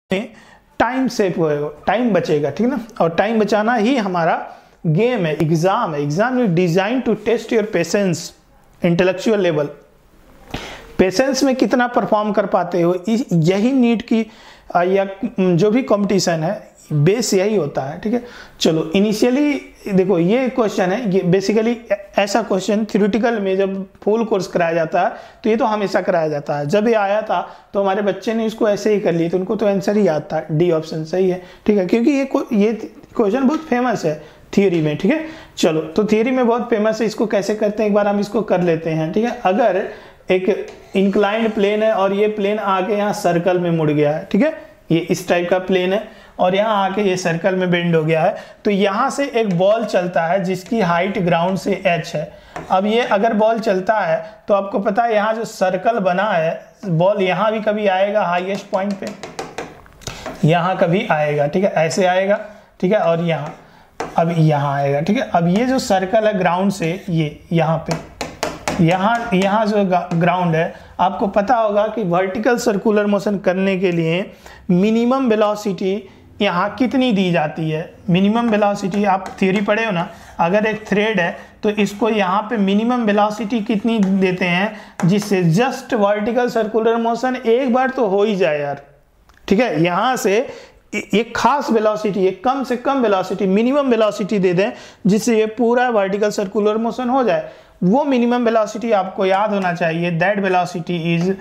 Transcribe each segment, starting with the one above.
Time save होएगा, time बचेगा, ठीक है ना। और टाइम बचाना ही हमारा गेम है, एग्जाम है। Exam is design to test your patience, intellectual level, patience में कितना परफॉर्म कर पाते हो। यही नीट की या जो भी कंपटीशन है बेस यही होता है, ठीक है। चलो इनिशियली देखो ये क्वेश्चन है, ये बेसिकली ऐसा क्वेश्चन थ्योरेटिकल में जब फुल कोर्स कराया जाता है तो ये तो हमेशा कराया जाता है। जब ये आया था तो हमारे बच्चे ने इसको ऐसे ही कर लिया, तो उनको तो आंसर ही याद था, डी ऑप्शन सही है, ठीक है, क्योंकि ये क्वेश्चन बहुत फेमस है थियोरी में, ठीक है। चलो तो थियोरी में बहुत फेमस है, इसको कैसे करते हैं एक बार हम इसको कर लेते हैं, ठीक है। अगर एक इंक्लाइंड प्लेन है और ये प्लेन आके यहाँ सर्कल में मुड़ गया है, ठीक है, ये इस टाइप का प्लेन है और यहाँ आके ये सर्कल में बेंड हो गया है, तो यहाँ से एक बॉल चलता है जिसकी हाइट ग्राउंड से h है। अब ये अगर बॉल चलता है तो आपको पता है यहाँ जो सर्कल बना है, बॉल यहाँ भी कभी आएगा हाईएस्ट पॉइंट पे, यहाँ कभी आएगा, ठीक है, ऐसे आएगा, ठीक है, और यहाँ अब यहाँ आएगा, ठीक है। अब ये जो सर्कल है ग्राउंड से ये यहाँ पे, यहाँ जो ग्राउंड है, आपको पता होगा कि वर्टिकल सर्कुलर मोशन करने के लिए मिनिमम वेलोसिटी यहाँ कितनी दी जाती है। मिनिमम वेलोसिटी आप थ्योरी पढ़े हो ना, अगर एक थ्रेड है तो इसको यहाँ पे मिनिमम वेलोसिटी कितनी देते हैं जिससे जस्ट वर्टिकल सर्कुलर मोशन एक बार तो हो ही जाए यार, ठीक है। यहाँ से एक खास वेलोसिटी, एक कम से कम वेलोसिटी, मिनिमम वेलोसिटी दे दें जिससे ये पूरा वर्टिकल सर्कुलर मोशन हो जाए। वो मिनिमम वेलोसिटी आपको याद होना चाहिए, that velocity is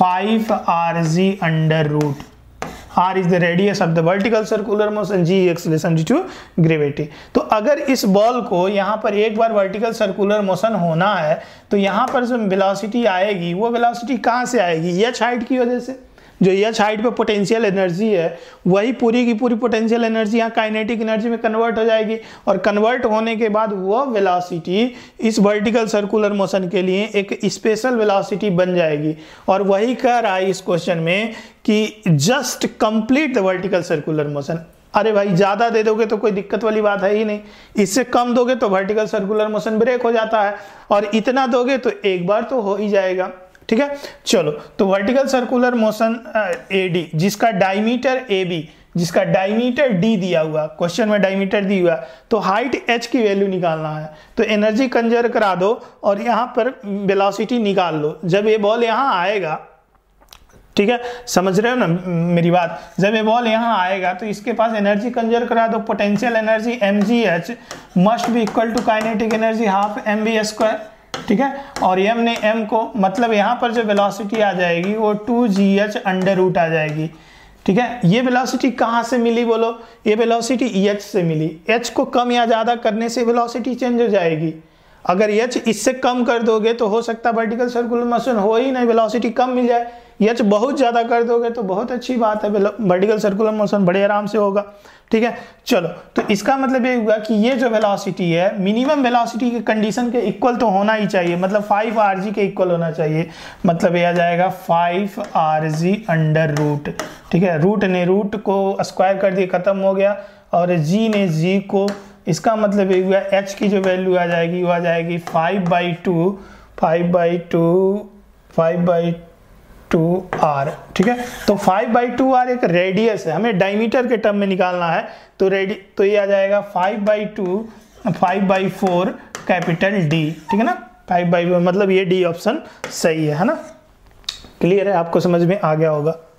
5rg under root, r is the radius of the vertical circular motion, g acceleration due to gravity। तो अगर इस बॉल को यहाँ पर एक बार वर्टिकल सर्कुलर मोशन होना है तो यहाँ पर जो वेलोसिटी आएगी वो वेलोसिटी कहाँ से आएगी, h हाइट की वजह से। जो h हाइट पे पोटेंशियल एनर्जी है वही पूरी की पूरी पोटेंशियल एनर्जी यहाँ काइनेटिक एनर्जी में कन्वर्ट हो जाएगी, और कन्वर्ट होने के बाद वो वेलोसिटी इस वर्टिकल सर्कुलर मोशन के लिए एक स्पेशल वेलोसिटी बन जाएगी। और वही कह रहा है इस क्वेश्चन में कि just complete the vertical circular motion. अरे भाई ज़्यादा दे दोगे तो कोई दिक्कत वाली बात है ही नहीं, इससे कम दोगे तो वर्टिकल सर्कुलर मोशन ब्रेक हो जाता है, और इतना दोगे तो एक बार तो हो ही जाएगा, ठीक है। चलो तो वर्टिकल सर्कुलर मोशन AD जिसका डायमीटर AB, जिसका डायमीटर D दिया हुआ, क्वेश्चन में डायमीटर दी हुआ, तो हाइट h की वैल्यू निकालना है, तो एनर्जी कंजर्व करा दो और यहाँ पर वेलोसिटी निकाल लो। जब ये बॉल यहाँ आएगा, ठीक है, समझ रहे हो ना मेरी बात, जब ये बॉल यहाँ आएगा तो इसके पास एनर्जी कंजर्व करा दो, potential energy mgh must be equal to kinetic energy half mv², ठीक है। और m ने m को, मतलब यहाँ पर जो वेलोसिटी आ जाएगी वो 2gh अंडर रूट आ जाएगी, ठीक है। ये वेलोसिटी कहाँ से मिली बोलो, ये वेलोसिटी h से मिली। h को कम या ज़्यादा करने से वेलोसिटी चेंज हो जाएगी। अगर h इससे कम कर दोगे तो हो सकता है वर्टिकल सर्कुलर मोशन हो ही नहीं, वेलोसिटी कम मिल जाए। h बहुत ज़्यादा कर दोगे तो बहुत अच्छी बात है, वर्टिकल सर्कुलर मोशन बड़े आराम से होगा, ठीक है। चलो तो इसका मतलब ये हुआ कि ये जो वेलोसिटी है मिनिमम वेलोसिटी के कंडीशन के इक्वल तो होना ही चाहिए, मतलब 5rg के इक्वल होना चाहिए, मतलब ये आ जाएगा 5rg अंडर रूट, ठीक है। रूट ने रूट को स्क्वायर कर दिया, खत्म हो गया, और g ने g को, इसका मतलब ये हुआ h की जो वैल्यू आ जाएगी वो आ जाएगी 5/2r, ठीक है। तो 5/2r एक रेडियस है, हमें डायमीटर के टर्म में निकालना है, तो ये आ जाएगा 5/4 कैपिटल D, ठीक है ना। 5/4 मतलब ये D ऑप्शन सही है ना। क्लियर है, आपको समझ में आ गया होगा।